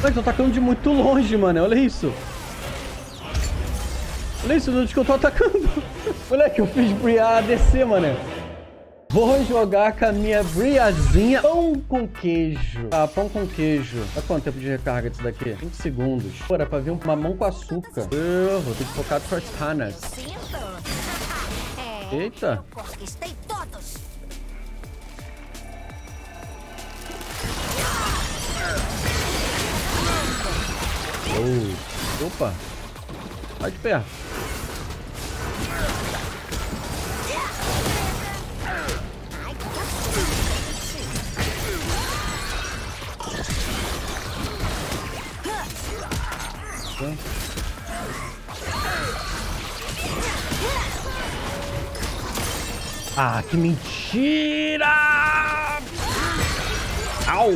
Mas tô atacando de muito longe, mano. Olha isso. Olha isso, onde que eu tô atacando. Moleque, eu fiz Briar ADC, mano. Vou jogar com a minha Briazinha. Pão com queijo. Ah, pão com queijo. Olha quanto tempo de recarga disso daqui? 20 segundos. Pô, era pra vir um mamão com açúcar. Vou ter que focar no Cortanas. Eita. Oh. Opa. Vai de perto. Ah, que mentira! Au!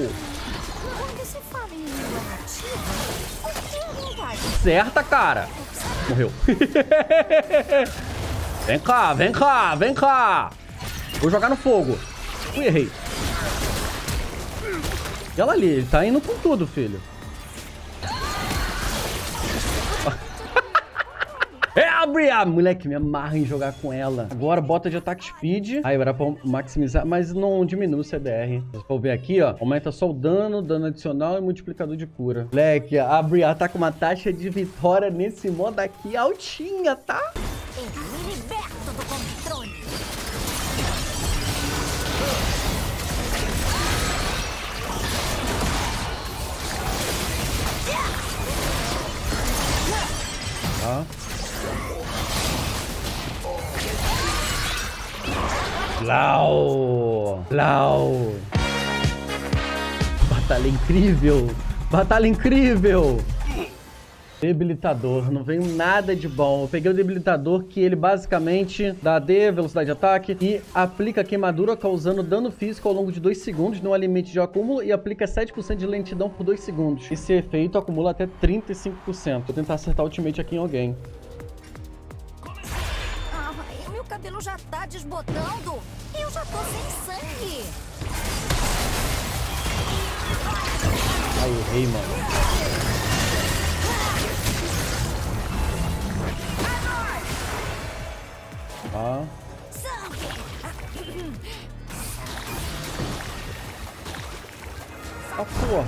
Certa, cara! Morreu. Vem cá, vem cá, vem cá! Vou jogar no fogo. Ui, errei. E ela ali, ele tá indo com tudo, filho. É a Briar! Moleque, me amarra em jogar com ela. Agora bota de ataque speed. Aí era pra maximizar, mas não diminui o CDR. Se for ver aqui, ó, aumenta só o dano, dano adicional e multiplicador de cura. Moleque, a Briar tá com uma taxa de vitória nesse modo aqui altinha, tá? Me liberto do controle. Tá. Lau! Lau! Batalha incrível! Batalha incrível! Debilitador, não veio nada de bom. Eu peguei o debilitador que ele basicamente dá AD, velocidade de ataque e aplica queimadura causando dano físico ao longo de 2 segundos, não há limite de acúmulo e aplica 7% de lentidão por 2 segundos. Esse efeito acumula até 35%. Vou tentar acertar o ultimate aqui em alguém. Meu cabelo já tá desbotando. Eu já tô sem sangue. Ai, errei, mano. Tá. Ah, porra.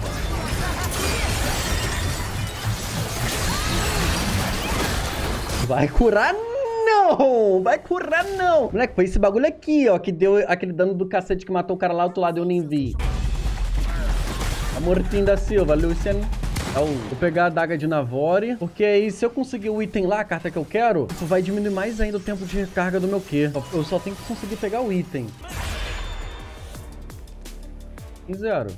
Vai curar não! Vai curar não! Moleque, foi esse bagulho aqui, ó, que deu aquele dano do cacete que matou o cara lá do outro lado, eu nem vi. Amortinho da Silva, Lucian. Vou pegar a adaga de Navori, porque aí se eu conseguir o item lá, a carta que eu quero, isso vai diminuir mais ainda o tempo de recarga do meu Q. Eu só tenho que conseguir pegar o item. Em 0.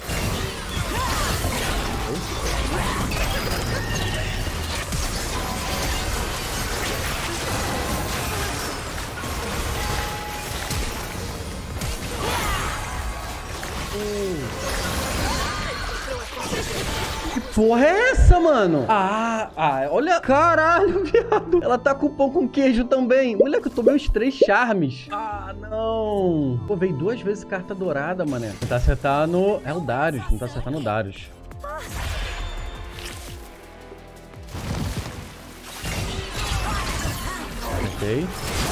Que porra é essa, mano? Olha. Caralho, viado. Ela tá com pão com queijo também. Moleque, eu tomei uns 3 charmes. Ah, não. Pô, veio 2 vezes carta dourada, mané. Tentar acertar no... É o Darius. Tentar acertar no Darius. Ok.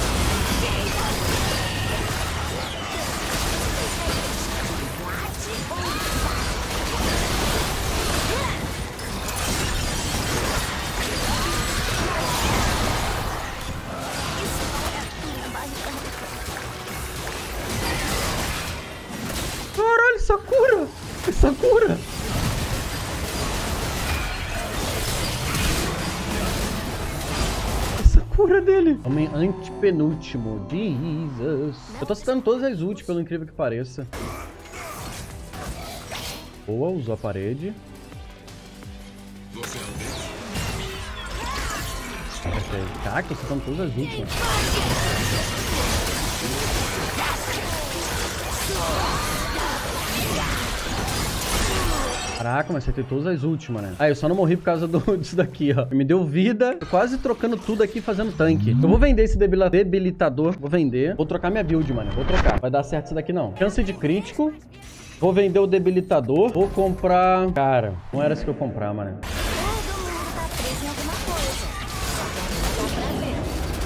Caralho, Sakura! Sakura! Sakura dele! Homem antepenúltimo. Jesus. Eu tô citando todas as ults, pelo incrível que pareça. Boa, usou a parede. Caraca, tô citando todas as ults, mano. Caraca, mas acertei todas as últimas, né? Eu só não morri por causa disso daqui, ó. Me deu vida. Tô quase trocando tudo aqui, fazendo tanque. Eu vou vender esse debilitador. Vou vender. Vou trocar minha build, mano. Vou trocar. Vai dar certo isso daqui, não. Chance de crítico. Vou vender o debilitador. Vou comprar... Cara, não era isso que eu comprar, mano. Todo mundo tá preso em alguma coisa. Só que não dá pra ver.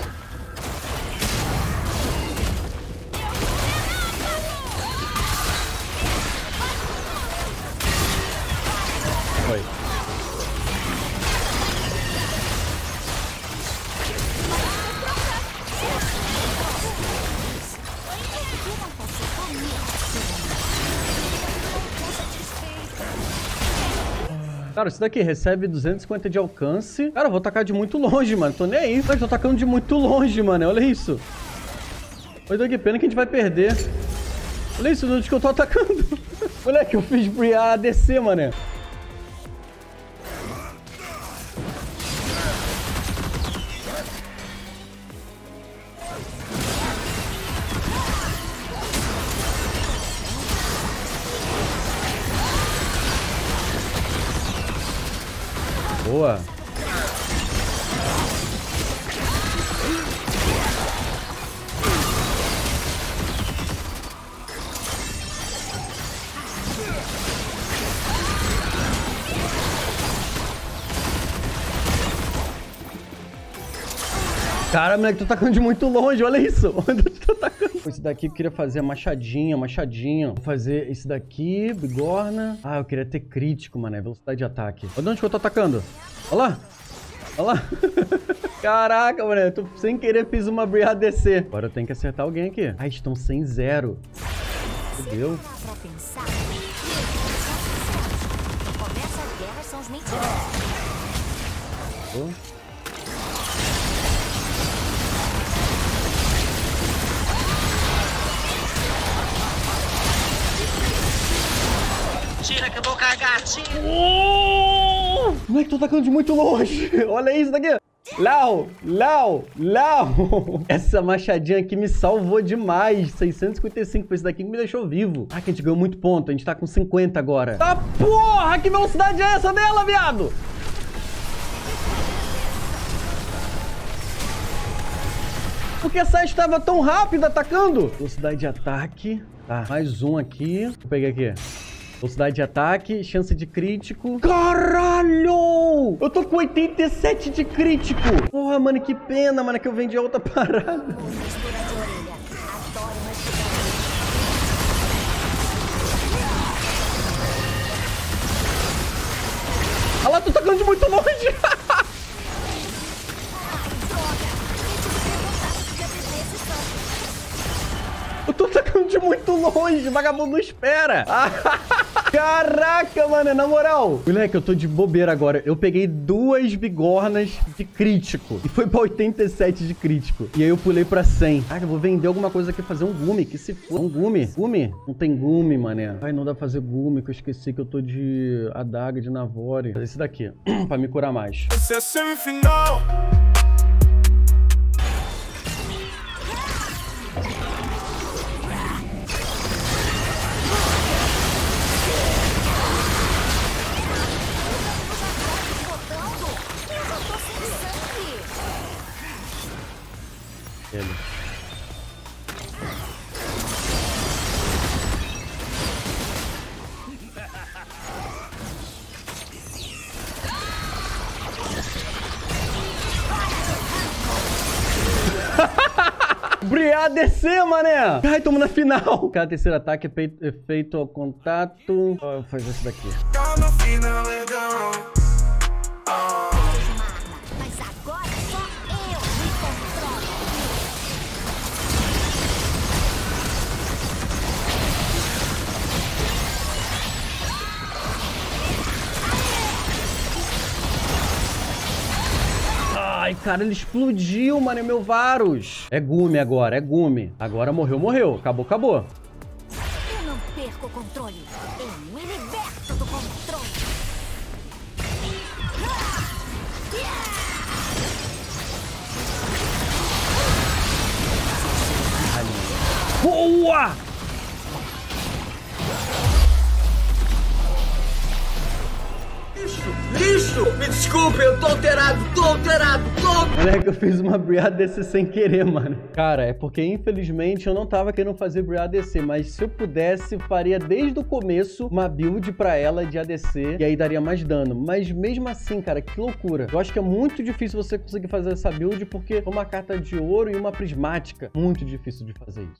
Foi. Cara, isso daqui recebe 250 de alcance. Cara, eu vou tacar de muito longe, mano. Tô nem aí. Eu tô tacando de muito longe, mano. Olha isso. Olha que pena que a gente vai perder. Olha isso, onde que eu tô atacando. Moleque, eu fiz Briar ADC, mano. Boa. Cara, moleque, tô tacando de muito longe, olha isso. Onde eu tô tacando? Esse daqui eu queria fazer machadinha. Vou fazer esse daqui, bigorna. Ah, eu queria ter crítico, mano. Velocidade de ataque. Olha onde que eu tô atacando. Olha lá. Olha lá. Caraca, mano. Eu tô sem querer fiz uma Briar ADC. Agora eu tenho que acertar alguém aqui. Ah, estão sem 0. Fudeu. Começa a guerra, são os mentirosos. Tira que eu vou cagar, tira! Moleque, tô atacando de muito longe. Olha isso daqui. Lau. Essa machadinha aqui me salvou demais. 655 foi esse daqui que me deixou vivo. Ah, que a gente ganhou muito ponto. A gente tá com 50 agora. Tá porra, que velocidade é essa dela, viado? Porque essa estava tão rápida atacando. Velocidade de ataque. Tá, mais um aqui. Vou pegar aqui. Velocidade de ataque, chance de crítico. Caralho! Eu tô com 87 de crítico. Porra, mano, que pena, mano, que eu vendi a outra parada. Olha lá, tô tacando de muito longe. Eu tô tacando de muito longe, vagabundo não espera. Caraca, mano, na moral. Moleque, eu tô de bobeira agora. Eu peguei 2 bigornas de crítico. E foi pra 87 de crítico. E aí eu pulei pra 100. Ah, eu vou vender alguma coisa aqui, fazer um gume. Que se for. Um gume? Gume? Não tem gume, mané. Ai, não dá pra fazer gume, que eu esqueci que eu tô de adaga, de Navori. Esse daqui, pra me curar mais. Esse é semifinal. Ele. Briar ADC, mané! Ai, tamo na final! Cada terceiro ataque é feito ao contato. Ó, vou fazer esse daqui. Mas agora só eu me controlo. Ai, cara, ele explodiu, mano, é meu Varus. É gume agora, é gume. Agora morreu, morreu. Acabou, acabou. Eu não perco o controle. Eu me liberto do controle. Boa! Lixo! isso! Me desculpe, eu tô alterado, Moleque, eu fiz uma Bri ADC sem querer, mano. Cara, é porque infelizmente eu não tava querendo fazer Bri ADC, mas se eu pudesse, faria desde o começo uma build pra ela de ADC e aí daria mais dano. Mas mesmo assim, cara, que loucura. Eu acho que é muito difícil você conseguir fazer essa build porque é uma carta de ouro e uma prismática. Muito difícil de fazer isso.